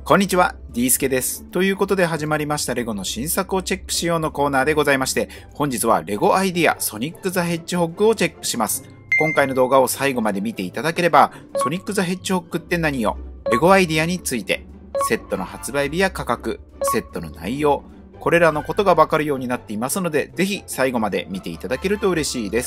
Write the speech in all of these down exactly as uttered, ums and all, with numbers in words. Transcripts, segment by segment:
こんにちは、D スケです。ということで始まりましたレゴの新作をチェックしようのコーナーでございまして、本日はレゴアイディアソニック・ザ・ヘッジホッグをチェックします。今回の動画を最後まで見ていただければ、ソニック・ザ・ヘッジホッグって何よ、レゴアイディアについて、セットの発売日や価格、セットの内容、これらのことがわかるようになっていますので、ぜひ最後まで見ていただけると嬉しいです。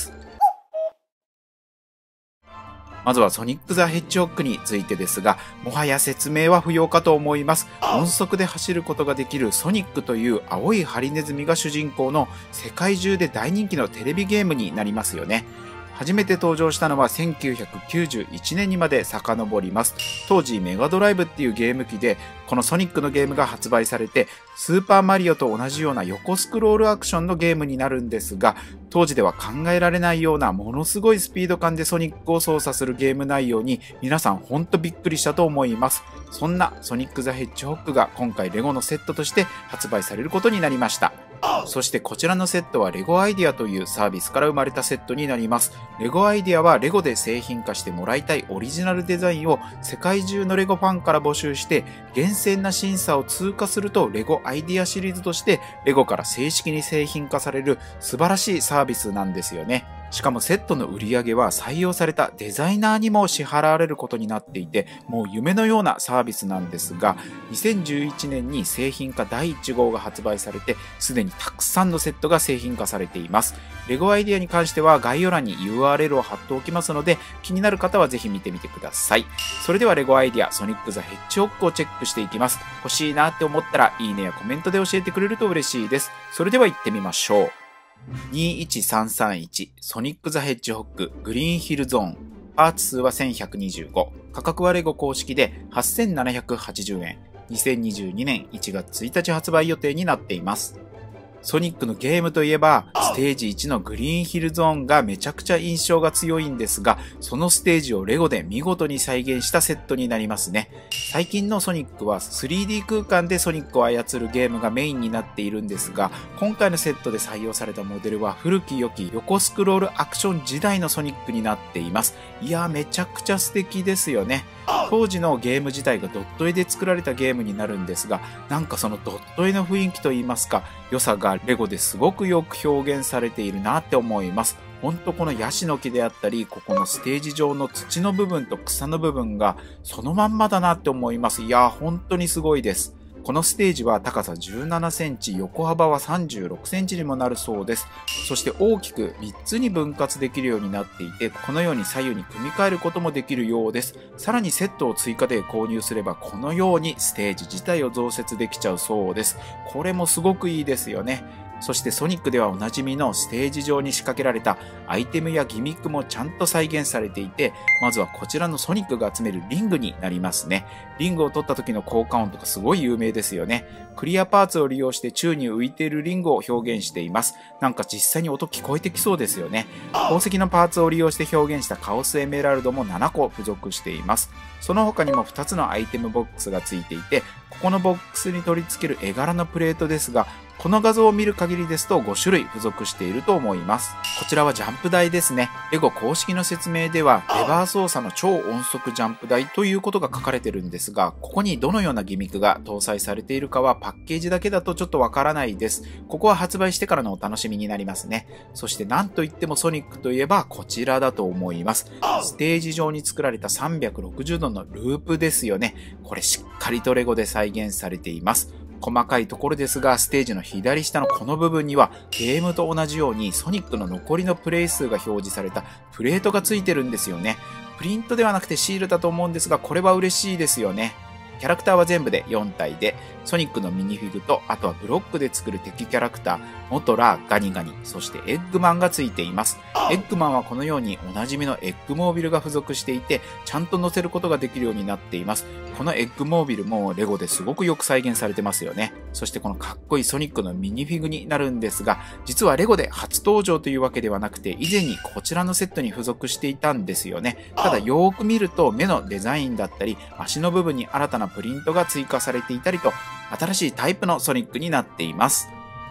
まずはソニック・ザ・ヘッジホッグについてですが、もはや説明は不要かと思います。音速で走ることができるソニックという青いハリネズミが主人公の世界中で大人気のテレビゲームになりますよね。初めて登場したのはせんきゅうひゃくきゅうじゅういちねんにまで遡ります。当時メガドライブっていうゲーム機でこのソニックのゲームが発売されて、スーパーマリオと同じような横スクロールアクションのゲームになるんですが、当時では考えられないようなものすごいスピード感でソニックを操作するゲーム内容に皆さんほんとびっくりしたと思います。そんなソニック・ザ・ヘッジホッグが今回レゴのセットとして発売されることになりました。そしてこちらのセットはレゴアイディアというサービスから生まれたセットになります。レゴアイディアはレゴで製品化してもらいたいオリジナルデザインを世界中のレゴファンから募集して厳正な審査を通過するとレゴアイディアシリーズとしてレゴから正式に製品化される素晴らしいサービスなんですよね。しかもセットの売り上げは採用されたデザイナーにも支払われることになっていて、もう夢のようなサービスなんですが、にせんじゅういちねんに製品化だいいち号が発売されて、すでにたくさんのセットが製品化されています。レゴアイディアに関しては概要欄に ユーアールエル を貼っておきますので、気になる方はぜひ見てみてください。それではレゴアイディアソニック・ザ・ヘッジホッグをチェックしていきます。欲しいなって思ったらいいねやコメントで教えてくれると嬉しいです。それでは行ってみましょう。にいちさんさんいちソニック・ザ・ヘッジホッググリーンヒルゾーン、パーツ数はせんひゃくにじゅうご、価格はレゴ公式ではっせんななひゃくはちじゅうえん、にせんにじゅうにねんいちがつついたち発売予定になっています。ソニックのゲームといえばステージいちのグリーンヒルゾーンがめちゃくちゃ印象が強いんですが、そのステージをレゴで見事に再現したセットになりますね。最近のソニックは スリーディー 空間でソニックを操るゲームがメインになっているんですが、今回のセットで採用されたモデルは古き良き横スクロールアクション時代のソニックになっています。いやー、めちゃくちゃ素敵ですよね。当時のゲーム自体がドット絵で作られたゲームになるんですが、なんかそのドット絵の雰囲気といいますか、良さがレゴですごくよく表現されているなって思います。ほんとこのヤシの木であったり、ここのステージ上の土の部分と草の部分がそのまんまだなって思います。いやー、本当にすごいです。このステージは高さじゅうななセンチ、横幅はさんじゅうろくセンチにもなるそうです。そして大きくみっつに分割できるようになっていて、このように左右に組み替えることもできるようです。さらにセットを追加で購入すればこのようにステージ自体を増設できちゃうそうです。これもすごくいいですよね。そしてソニックではおなじみのステージ上に仕掛けられたアイテムやギミックもちゃんと再現されていて、まずはこちらのソニックが集めるリングになりますね。リングを取った時の効果音とかすごい有名ですよね。クリアパーツを利用して宙に浮いているリングを表現しています。なんか実際に音聞こえてきそうですよね。宝石のパーツを利用して表現したカオスエメラルドもななこ付属しています。その他にもふたつのアイテムボックスがついていて、ここのボックスに取り付ける絵柄のプレートですが、この画像を見る限りですとごしゅるい付属していると思います。こちらはジャンプ台ですね。レゴ公式の説明ではレバー操作の超音速ジャンプ台ということが書かれてるんですが、ここにどのようなギミックが搭載されているかはパッケージだけだとちょっとわからないです。ここは発売してからのお楽しみになりますね。そしてなんといってもソニックといえばこちらだと思います。ステージ上に作られたさんびゃくろくじゅうどのループですよね。これしっかりとレゴで再現されています。細かいところですが、ステージの左下のこの部分にはゲームと同じようにソニックの残りのプレイ数が表示されたプレートがついてるんですよね。プリントではなくてシールだと思うんですが、これは嬉しいですよね。キャラクターは全部でよんたいで、ソニックのミニフィグと、あとはブロックで作る敵キャラクター、モトラ、ガニガニ、そしてエッグマンがついています。エッグマンはこのようにおなじみのエッグモービルが付属していて、ちゃんと乗せることができるようになっています。このエッグモービルもレゴですごくよく再現されてますよね。そしてこのかっこいいソニックのミニフィグになるんですが、実はレゴで初登場というわけではなくて、以前にこちらのセットに付属していたんですよね。ただよーく見ると目のデザインだったり、足の部分に新たなプリントが追加されていたりと、新しいタイプのソニックになっています。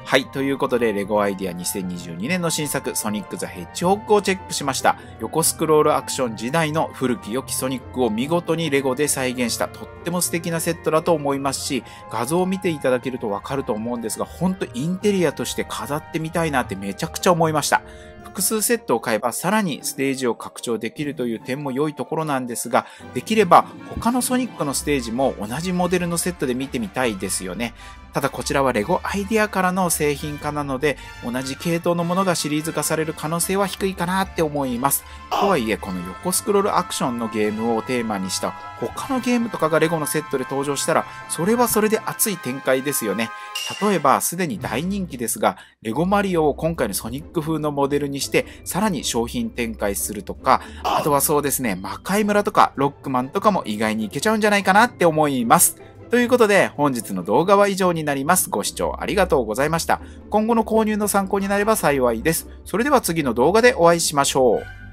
はい。ということで、レゴアイデアにせんにじゅうにねんの新作、ソニック・ザ・ヘッジホッグをチェックしました。横スクロールアクション時代の古き良きソニックを見事にレゴで再現した、とっても素敵なセットだと思いますし、画像を見ていただけるとわかると思うんですが、ほんとインテリアとして飾ってみたいなってめちゃくちゃ思いました。複数セットを買えばさらにステージを拡張できるという点も良いところなんですが、できれば他のソニックのステージも同じモデルのセットで見てみたいですよね。ただこちらはレゴアイデアからの製品化なので、同じ系統のものがシリーズ化される可能性は低いかなって思います。とはいえ、この横スクロールアクションのゲームをテーマにした他のゲームとかがレゴのセットで登場したら、それはそれで熱い展開ですよね。例えば、すでに大人気ですが、レゴマリオを今回のソニック風のモデルにして、さらに商品展開するとか、あとはそうですね、魔界村とかロックマンとかも意外にいけちゃうんじゃないかなって思います。ということで、本日の動画は以上になります。ご視聴ありがとうございました。今後の購入の参考になれば幸いです。それでは次の動画でお会いしましょう。